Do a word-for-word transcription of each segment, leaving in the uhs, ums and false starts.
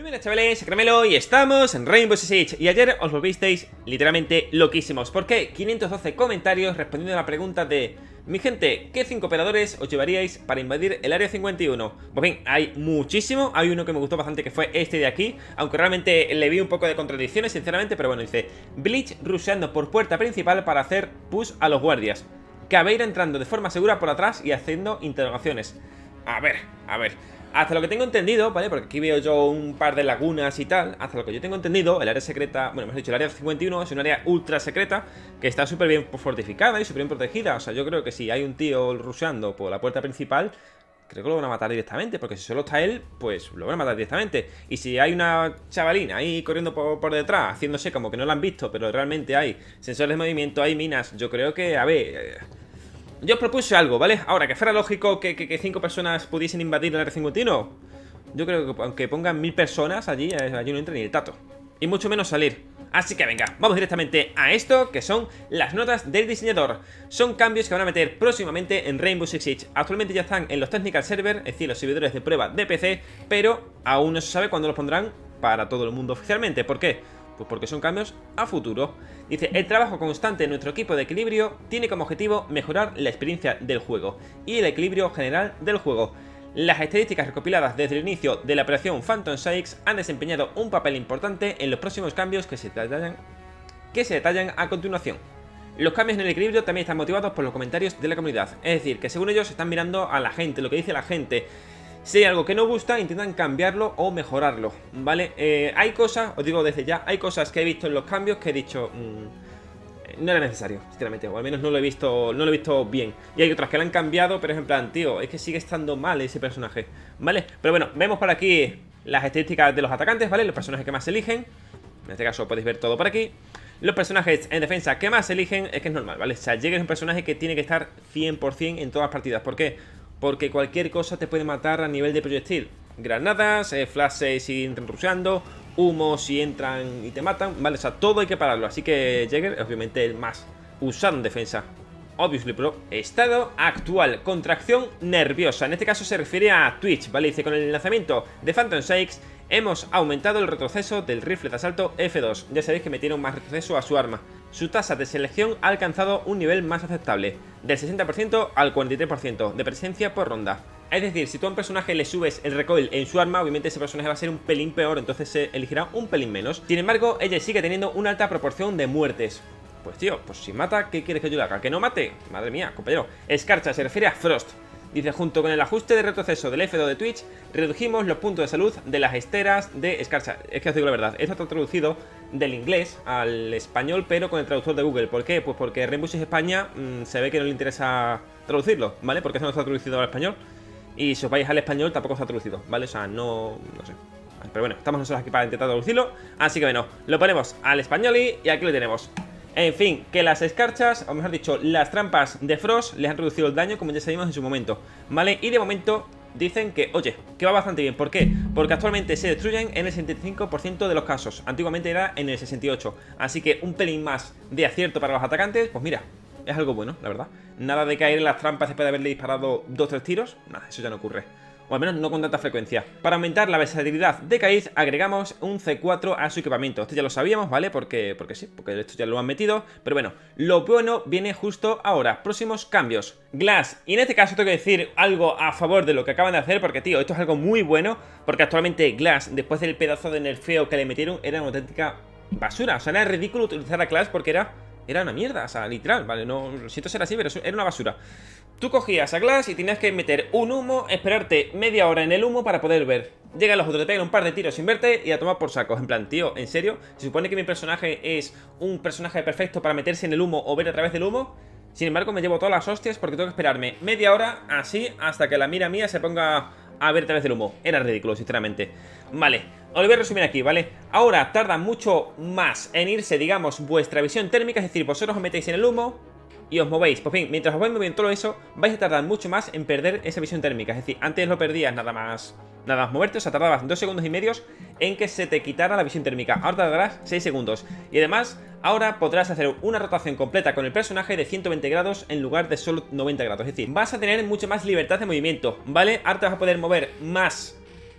Buenas chavales, Caramelo y estamos en Rainbow Six Siege. Y ayer os volvisteis literalmente loquísimos. ¿Por qué? quinientos doce comentarios respondiendo a la pregunta de: mi gente, ¿qué cinco operadores os llevaríais para invadir el área cincuenta y uno? Pues bien, hay muchísimo. Hay uno que me gustó bastante, que fue este de aquí, aunque realmente le vi un poco de contradicciones sinceramente. Pero bueno, dice: Bleach rusheando por puerta principal para hacer push a los guardias, Caveira entrando de forma segura por atrás y haciendo interrogaciones. A ver, a ver, hasta lo que tengo entendido, ¿vale? Porque aquí veo yo un par de lagunas y tal. Hasta lo que yo tengo entendido, el área secreta, bueno, mejor dicho, el área cincuenta y uno es un área ultra secreta que está súper bien fortificada y súper bien protegida. O sea, yo creo que si hay un tío rusheando por la puerta principal, creo que lo van a matar directamente, porque si solo está él, pues lo van a matar directamente. Y si hay una chavalina ahí corriendo por, por detrás, haciéndose como que no la han visto, pero realmente hay sensores de movimiento, hay minas, yo creo que, a ver... Eh, Yo os propuse algo, ¿vale? Ahora, que fuera lógico que, que, que cinco personas pudiesen invadir el área cincuenta y uno. Yo creo que aunque pongan mil personas allí, allí no entra ni el tato. Y mucho menos salir. Así que venga, vamos directamente a esto, que son las notas del diseñador. Son cambios que van a meter próximamente en Rainbow Six Siege. Actualmente ya están en los Technical Server, es decir, los servidores de prueba de P C, pero aún no se sabe cuándo los pondrán para todo el mundo oficialmente. ¿Por qué? Pues porque son cambios a futuro. Dice: el trabajo constante de nuestro equipo de equilibrio tiene como objetivo mejorar la experiencia del juego y el equilibrio general del juego. Las estadísticas recopiladas desde el inicio de la operación Phantom Strikes han desempeñado un papel importante en los próximos cambios que se detallan, que se detallan a continuación. Los cambios en el equilibrio también están motivados por los comentarios de la comunidad. Es decir, que según ellos están mirando a la gente, lo que dice la gente. Si hay algo que no gusta, intentan cambiarlo o mejorarlo, ¿vale? Eh, hay cosas, os digo desde ya, hay cosas que he visto en los cambios que he dicho... Mmm, no era necesario, sinceramente, o al menos no lo he visto no lo he visto bien. Y hay otras que lo han cambiado, pero es en plan, tío, es que sigue estando mal ese personaje, ¿vale? Pero bueno, vemos por aquí las estadísticas de los atacantes, ¿vale? Los personajes que más se eligen. En este caso podéis ver todo por aquí. Los personajes en defensa que más se eligen, es que es normal, ¿vale? O sea, Jäger es un personaje que tiene que estar cien por cien en todas las partidas. ¿Por qué? Porque cualquier cosa te puede matar a nivel de proyectil. Granadas, eh, flashes si entran rusheando, humo si entran y te matan, ¿vale? O sea, todo hay que pararlo. Así que Jäger, obviamente, el más usado en defensa. Obviously Pro. Estado actual: contracción nerviosa. En este caso se refiere a Twitch, ¿vale? Dice: con el lanzamiento de Phantom Strikes hemos aumentado el retroceso del rifle de asalto F dos. Ya sabéis que metieron más retroceso a su arma. Su tasa de selección ha alcanzado un nivel más aceptable, del sesenta por ciento al cuarenta y tres por ciento de presencia por ronda. Es decir, si tú a un personaje le subes el recoil en su arma, obviamente ese personaje va a ser un pelín peor, entonces se elegirá un pelín menos. Sin embargo, ella sigue teniendo una alta proporción de muertes. Pues tío, pues si mata, ¿qué quieres que yo le haga? ¿Que no mate? Madre mía, compañero. Escarcha se refiere a Frost. Dice: junto con el ajuste de retroceso del F dos de Twitch, redujimos los puntos de salud de las esteras de Escarcha. Es que os digo la verdad, esto está traducido del inglés al español, pero con el traductor de Google. ¿Por qué? Pues porque Rainbow Six España mmm, se ve que no le interesa traducirlo, ¿vale? Porque eso no está traducido al español. Y si os vais al español tampoco está traducido, ¿vale? O sea, no... no sé. Pero bueno, estamos nosotros aquí para intentar traducirlo. Así que bueno, lo ponemos al español y, y aquí lo tenemos. En fin, que las escarchas, o mejor dicho, las trampas de Frost les han reducido el daño, como ya sabíamos en su momento, ¿vale? Y de momento dicen que, oye, que va bastante bien. ¿Por qué? Porque actualmente se destruyen en el sesenta y cinco por ciento de los casos. Antiguamente era en el sesenta y ocho por ciento. Así que un pelín más de acierto para los atacantes, pues mira, es algo bueno, la verdad. Nada de caer en las trampas después de haberle disparado dos o tres tiros. Nada, eso ya no ocurre. O al menos no con tanta frecuencia. Para aumentar la versatilidad de Kaiz, agregamos un C cuatro a su equipamiento. Esto ya lo sabíamos, ¿vale? Porque, porque sí, porque esto ya lo han metido. Pero bueno, lo bueno viene justo ahora. Próximos cambios. Glass. Y en este caso tengo que decir algo a favor de lo que acaban de hacer, porque, tío, esto es algo muy bueno. Porque actualmente Glass, después del pedazo de nerfeo que le metieron, era una auténtica basura. O sea, era ridículo utilizar a Glass porque era... Era una mierda, o sea, literal, ¿vale? No siento ser así, pero era una basura. Tú cogías a Glass y tenías que meter un humo, esperarte media hora en el humo para poder ver. Llegan los otros, te pegan un par de tiros sin verte y a tomar por saco. En plan, tío, ¿en serio? ¿Se supone que mi personaje es un personaje perfecto para meterse en el humo o ver a través del humo? Sin embargo, me llevo todas las hostias porque tengo que esperarme media hora así hasta que la mira mía se ponga a ver a través del humo. Era ridículo, sinceramente. Vale, os lo voy a resumir aquí, ¿vale? Ahora tarda mucho más en irse, digamos, vuestra visión térmica. Es decir, vosotros os metéis en el humo y os movéis. Pues bien, mientras os vais moviendo todo eso, vais a tardar mucho más en perder esa visión térmica. Es decir, antes lo perdías nada más Nada más moverte, o sea, tardabas dos segundos y medios en que se te quitara la visión térmica. Ahora tardarás seis segundos. Y además, ahora podrás hacer una rotación completa con el personaje de ciento veinte grados en lugar de solo noventa grados. Es decir, vas a tener mucha más libertad de movimiento, ¿vale? Ahora te vas a poder mover más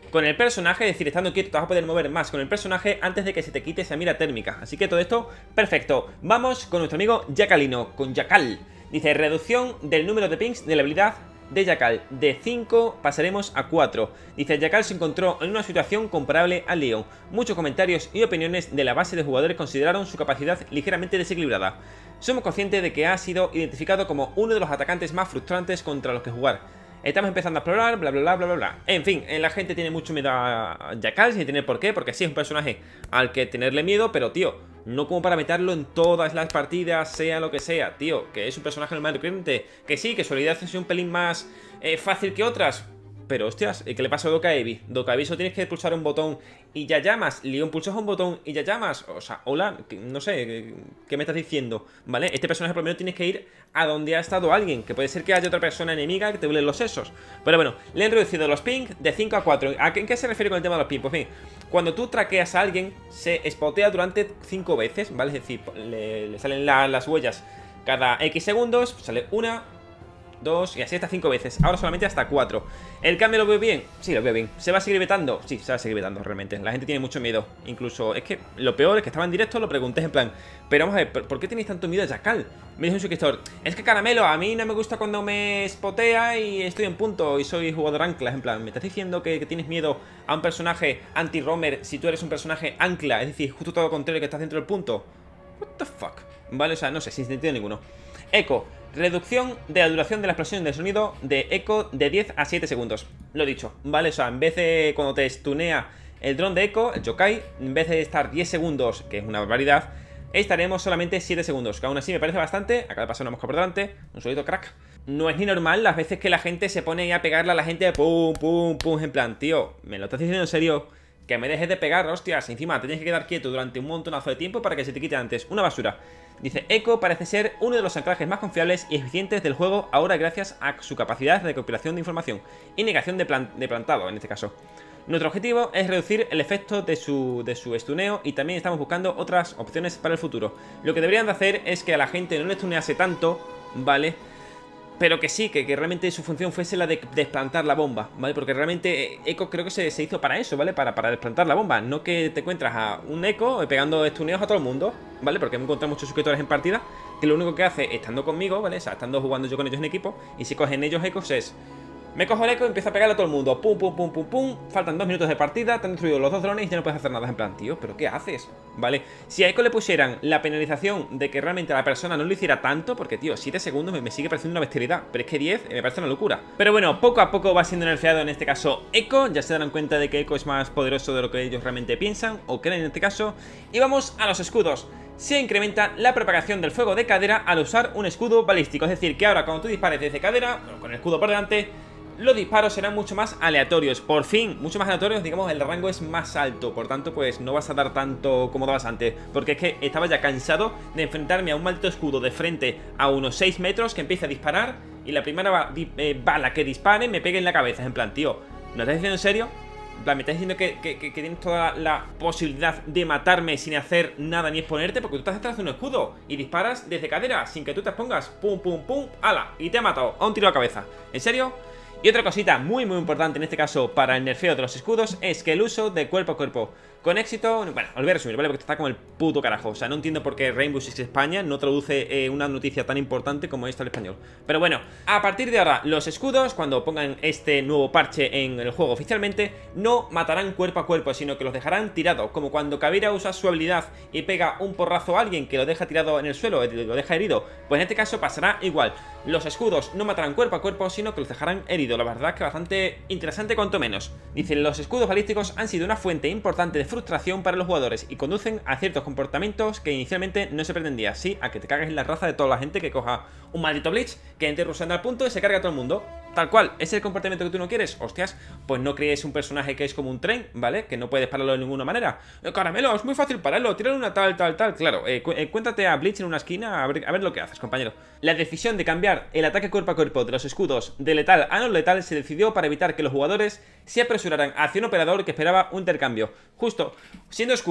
con el personaje, es decir, estando quieto te vas a poder mover más con el personaje antes de que se te quite esa mira térmica. Así que todo esto, perfecto. Vamos con nuestro amigo Jackalino, con Jackal. Dice, reducción del número de pings de la habilidad de Jackal. De cinco pasaremos a cuatro. Dice, Jackal se encontró en una situación comparable al Leon. Muchos comentarios y opiniones de la base de jugadores consideraron su capacidad ligeramente desequilibrada. Somos conscientes de que ha sido identificado como uno de los atacantes más frustrantes contra los que jugar. Estamos empezando a explorar, bla bla bla bla bla bla. En fin, la gente tiene mucho miedo a Jackal, sin tener por qué, porque sí es un personaje al que tenerle miedo, pero tío, no como para meterlo en todas las partidas, sea lo que sea, tío, que es un personaje normal y corriente, que sí, que su habilidad es un pelín más eh, fácil que otras. Pero hostias, ¿qué le pasa a Dokkaebi? Dokkaebi solo tienes que pulsar un botón y ya llamas. Leon pulsas un botón y ya llamas. O sea, hola, no sé, ¿qué me estás diciendo? ¿Vale? Este personaje por lo menos tienes que ir a donde ha estado alguien, que puede ser que haya otra persona enemiga que te duele los sesos. Pero bueno, le han reducido los ping de cinco a cuatro. ¿A qué, en qué se refiere con el tema de los ping? Pues bien, cuando tú traqueas a alguien, se spotea durante cinco veces, ¿vale? Es decir, le, le salen la, las huellas cada X segundos, sale una, dos y así hasta cinco veces. Ahora solamente hasta cuatro. ¿El cambio lo veo bien? Sí, lo veo bien. ¿Se va a seguir vetando? Sí, se va a seguir vetando realmente. La gente tiene mucho miedo. Incluso, es que lo peor es que estaba en directo, lo pregunté en plan, pero vamos a ver, ¿por qué tenéis tanto miedo a Jackal? Me dijo un suscriptor, es que Caramelo, a mí no me gusta cuando me spotea y estoy en punto y soy jugador ancla. En plan, ¿me estás diciendo que, que tienes miedo a un personaje anti-roamer si tú eres un personaje ancla? Es decir, justo todo lo contrario, que estás dentro del punto. What the fuck. Vale, o sea, no sé, sin sentido ninguno. Eco, reducción de la duración de la explosión de sonido de eco de diez a siete segundos. Lo he dicho, ¿vale? O sea, en vez de cuando te stunea el dron de eco, el yokai, en vez de estar diez segundos, que es una barbaridad, estaremos solamente siete segundos, que aún así me parece bastante. Acaba de pasar una mosca por delante, un solito crack. No es ni normal las veces que la gente se pone a pegarle a la gente, pum, pum, pum, en plan, tío, ¿me lo estás diciendo en serio? Que me dejes de pegar, hostias. Encima te tienes que quedar quieto durante un montonazo de tiempo para que se te quite antes. Una basura. Dice, Echo parece ser uno de los anclajes más confiables y eficientes del juego ahora gracias a su capacidad de recopilación de información y negación de, plan de plantado, en este caso. Nuestro objetivo es reducir el efecto de su, de su estuneo y también estamos buscando otras opciones para el futuro. Lo que deberían de hacer es que a la gente no le estunease tanto, ¿vale? Pero que sí, que, que realmente su función fuese la de desplantar la bomba, ¿vale? Porque realmente Echo creo que se, se hizo para eso, ¿vale? Para, para desplantar la bomba, no que te encuentras a un Echo pegando estuneos a todo el mundo, ¿vale? Porque me he encontrado muchos suscriptores en partida que lo único que hace, estando conmigo, ¿vale? O sea, estando jugando yo con ellos en equipo, y si cogen ellos Echos es... Me cojo el eco y empiezo a pegarle a todo el mundo. Pum, pum, pum, pum, pum. Faltan dos minutos de partida, te han destruido los dos drones y ya no puedes hacer nada. En plan, tío, ¿pero qué haces? ¿Vale? Si a Echo le pusieran la penalización de que realmente a la persona no lo hiciera tanto, porque, tío, siete segundos me, me sigue pareciendo una bestialidad, pero es que diez me parece una locura. Pero bueno, poco a poco va siendo nerfeado en este caso Echo. Ya se darán cuenta de que Echo es más poderoso de lo que ellos realmente piensan o creen en este caso. Y vamos a los escudos. Se incrementa la propagación del fuego de cadera al usar un escudo balístico. Es decir, que ahora cuando tú dispares desde cadera, bueno, con el escudo por delante, los disparos serán mucho más aleatorios. Por fin, mucho más aleatorios, digamos, el rango es más alto. Por tanto, pues no vas a dar tanto como dabas antes. Porque es que estaba ya cansado de enfrentarme a un maldito escudo de frente a unos seis metros que empiece a disparar y la primera ba eh, bala que dispare me pegue en la cabeza. En plan, tío, ¿me estás diciendo en serio? En plan, ¿me estás diciendo que, que, que, que tienes toda la posibilidad de matarme sin hacer nada ni exponerte? Porque tú estás detrás de un escudo y disparas desde cadera sin que tú te expongas. Pum, pum, pum, ala, y te ha matado a un tiro a la cabeza. ¿En serio? Y otra cosita muy muy importante en este caso para el nerfeo de los escudos es que el uso de cuerpo a cuerpo con éxito, bueno, os voy a resumir, ¿vale? Porque está como el puto carajo. O sea, no entiendo por qué Rainbow Six España no traduce eh, una noticia tan importante como esta al español. Pero bueno, a partir de ahora, los escudos, cuando pongan este nuevo parche en el juego oficialmente, no matarán cuerpo a cuerpo, sino que los dejarán tirados. Como cuando Caveira usa su habilidad y pega un porrazo a alguien que lo deja tirado en el suelo, lo deja herido. Pues en este caso pasará igual. Los escudos no matarán cuerpo a cuerpo, sino que los dejarán heridos. La verdad que bastante interesante cuanto menos. Dicen, los escudos balísticos han sido una fuente importante de frustración para los jugadores y conducen a ciertos comportamientos que inicialmente no se pretendía. Sí, a que te cagues en la raza de toda la gente que coja un maldito Blitz, que entre rusando al punto y se carga a todo el mundo. Tal cual, ¿es el comportamiento que tú no quieres? Hostias, pues no crees un personaje que es como un tren, ¿vale? Que no puedes pararlo de ninguna manera. eh, Caramelo, es muy fácil pararlo, tírale una tal, tal, tal. Claro, eh, cu eh, cuéntate a Blitz en una esquina a ver, a ver lo que haces, compañero. La decisión de cambiar el ataque cuerpo a cuerpo de los escudos de letal a no letal se decidió para evitar que los jugadores se apresuraran hacia un operador que esperaba un intercambio. Justo, siendo escudo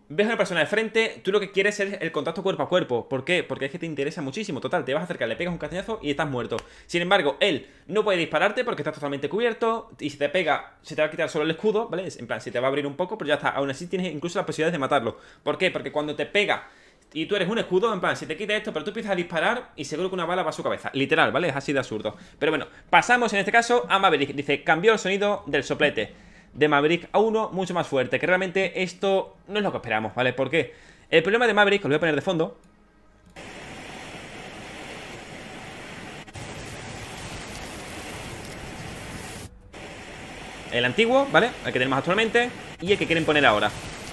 ves a una persona de frente, tú lo que quieres es el contacto cuerpo a cuerpo. ¿Por qué? Porque es que te interesa muchísimo. Total, te vas a acercar, le pegas un castañazo y estás muerto. Sin embargo, él no puede dispararte porque estás totalmente cubierto. Y si te pega, se te va a quitar solo el escudo, ¿vale? En plan, se te va a abrir un poco, pero ya está. Aún así tienes incluso las posibilidades de matarlo. ¿Por qué? Porque cuando te pega y tú eres un escudo, en plan, si te quita esto, pero tú empiezas a disparar y seguro que una bala va a su cabeza. Literal, ¿vale? Es así de absurdo. Pero bueno, pasamos en este caso a Maverick. Dice, cambió el sonido del soplete de Maverick a uno mucho más fuerte. Que realmente esto no es lo que esperamos, ¿vale? ¿Por qué? El problema de Maverick, os lo voy a poner de fondo. El antiguo, ¿vale? El que tenemos actualmente y el que quieren poner ahora.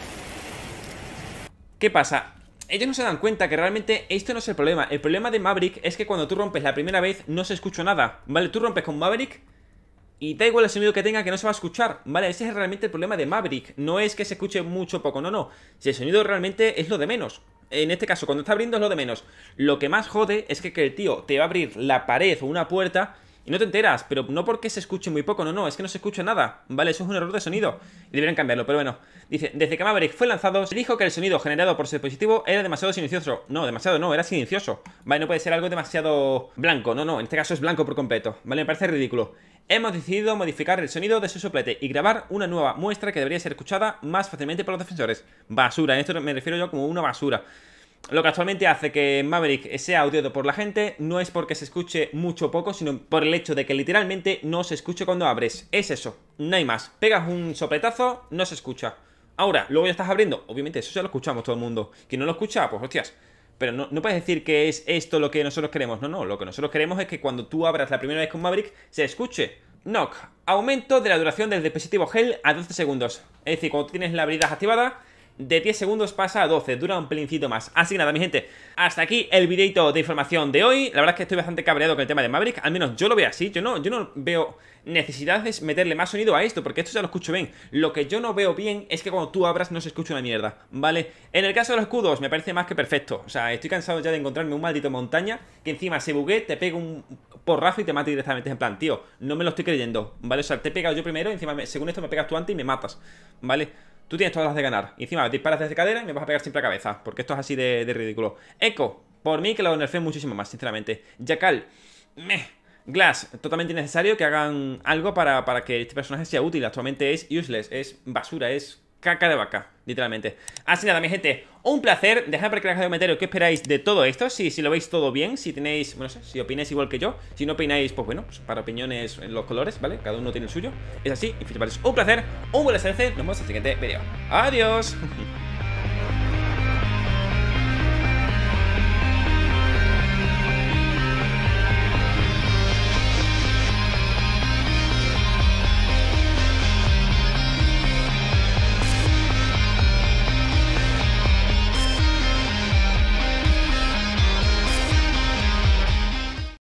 ¿Qué pasa? Ellos no se dan cuenta que realmente esto no es el problema. El problema de Maverick es que cuando tú rompes la primera vez no se escucha nada, ¿vale? Tú rompes con Maverick y da igual el sonido que tenga, que no se va a escuchar, ¿vale? Ese es realmente el problema de Maverick. No es que se escuche mucho o poco, no, no. Si el sonido realmente es lo de menos. En este caso, cuando está abriendo es lo de menos. Lo que más jode es que, que el tío te va a abrir la pared o una puerta y no te enteras, pero no porque se escuche muy poco, no, no, es que no se escucha nada, ¿vale? Eso es un error de sonido y deberían cambiarlo, pero bueno. Dice, desde que Maverick fue lanzado, se dijo que el sonido generado por su dispositivo era demasiado silencioso. No, demasiado no, era silencioso, ¿vale? No puede ser algo demasiado blanco, no, no, en este caso es blanco por completo, ¿vale? Me parece ridículo. Hemos decidido modificar el sonido de su soplete y grabar una nueva muestra que debería ser escuchada más fácilmente por los defensores. Basura, en esto me refiero yo como una basura. Lo que actualmente hace que Maverick sea odiado por la gente no es porque se escuche mucho o poco, sino por el hecho de que literalmente no se escuche cuando abres. Es eso, no hay más. Pegas un sopletazo, no se escucha. Ahora, luego ya estás abriendo. Obviamente eso ya lo escuchamos todo el mundo. Quien no lo escucha, pues hostias. Pero no, no puedes decir que es esto lo que nosotros queremos. No, no, lo que nosotros queremos es que cuando tú abras la primera vez con Maverick se escuche. Knock, aumento de la duración del dispositivo Hell a doce segundos. Es decir, cuando tienes la habilidad activada, de diez segundos pasa a doce, dura un pelincito más. Así que nada, mi gente, hasta aquí el videito de información de hoy. La verdad es que estoy bastante cabreado con el tema de Maverick. Al menos yo lo veo así, yo no, yo no veo necesidad de meterle más sonido a esto, porque esto ya lo escucho bien. Lo que yo no veo bien es que cuando tú abras no se escuche una mierda, ¿vale? En el caso de los escudos me parece más que perfecto. O sea, estoy cansado ya de encontrarme un maldito montaña que encima se bugue, te pega un porrazo y te mata directamente. En plan, tío, no me lo estoy creyendo, ¿vale? O sea, te he pegado yo primero y encima, me, según esto me pegas tú antes y me matas, ¿vale? Tú tienes todas las de ganar. Y encima disparas desde cadera y me vas a pegar siempre a cabeza. Porque esto es así de, de ridículo. Echo, por mí que lo nerfeen muchísimo más, sinceramente. Jackal, meh. Glass, totalmente innecesario que hagan algo para, para que este personaje sea útil. Actualmente es useless, es basura, es caca de vaca, literalmente. Así nada, mi gente, un placer. Dejad por aquí en el comentario qué esperáis de todo esto. Si, si lo veis todo bien, si tenéis, bueno, no sé, si opináis igual que yo. Si no opináis, pues bueno, pues para opiniones en los colores, ¿vale? Cada uno tiene el suyo. Es así, y un placer, un buen S N C. Nos vemos en el siguiente video. Adiós.